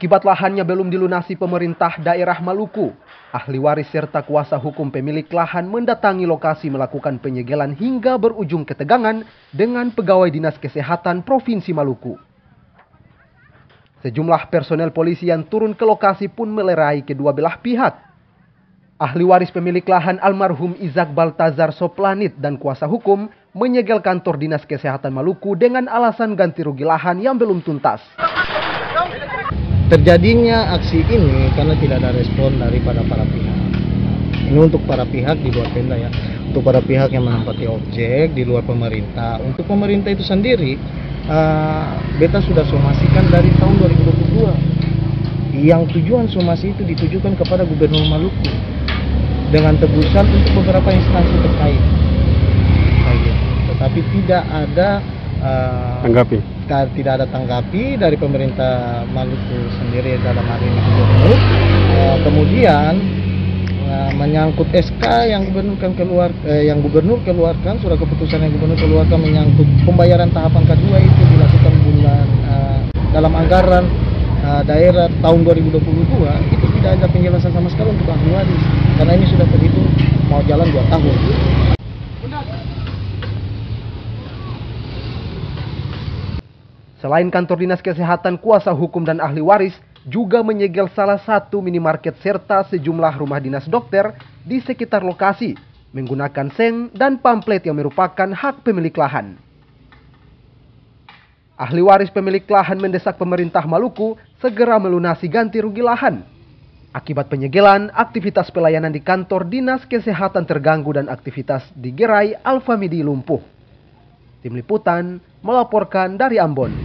Akibat lahannya belum dilunasi pemerintah daerah Maluku, ahli waris serta kuasa hukum pemilik lahan mendatangi lokasi melakukan penyegelan hingga berujung ketegangan dengan pegawai Dinas Kesehatan Provinsi Maluku. Sejumlah personel polisi yang turun ke lokasi pun melerai kedua belah pihak. Ahli waris pemilik lahan almarhum Izak Baltazar Soplanit dan kuasa hukum menyegel kantor Dinas Kesehatan Maluku dengan alasan ganti rugi lahan yang belum tuntas. Terjadinya aksi ini karena tidak ada respon daripada para pihak. Ini untuk para pihak di luar Pemda ya, untuk para pihak yang menempati objek di luar pemerintah. Untuk pemerintah itu sendiri, beta sudah somasikan dari tahun 2022. Yang tujuan somasi itu ditujukan kepada Gubernur Maluku dengan tebusan untuk beberapa instansi terkait. Tetapi tidak ada tidak ada tanggapi dari pemerintah Maluku sendiri dalam hal ini gubernur. Kemudian menyangkut SK yang gubernur keluarkan, surat keputusan yang gubernur keluarkan menyangkut pembayaran tahapan kedua itu dilakukan bulan dalam anggaran daerah tahun 2022, itu tidak ada penjelasan sama sekali untuk ahli waris karena ini sudah terhitung mau jalan 2 tahun. Selain kantor Dinas Kesehatan, kuasa hukum dan ahli waris juga menyegel salah satu minimarket serta sejumlah rumah dinas dokter di sekitar lokasi menggunakan seng dan pamflet yang merupakan hak pemilik lahan. Ahli waris pemilik lahan mendesak pemerintah Maluku segera melunasi ganti rugi lahan. Akibat penyegelan, aktivitas pelayanan di kantor Dinas Kesehatan terganggu dan aktivitas di gerai Alfamidi lumpuh. Tim Liputan melaporkan dari Ambon.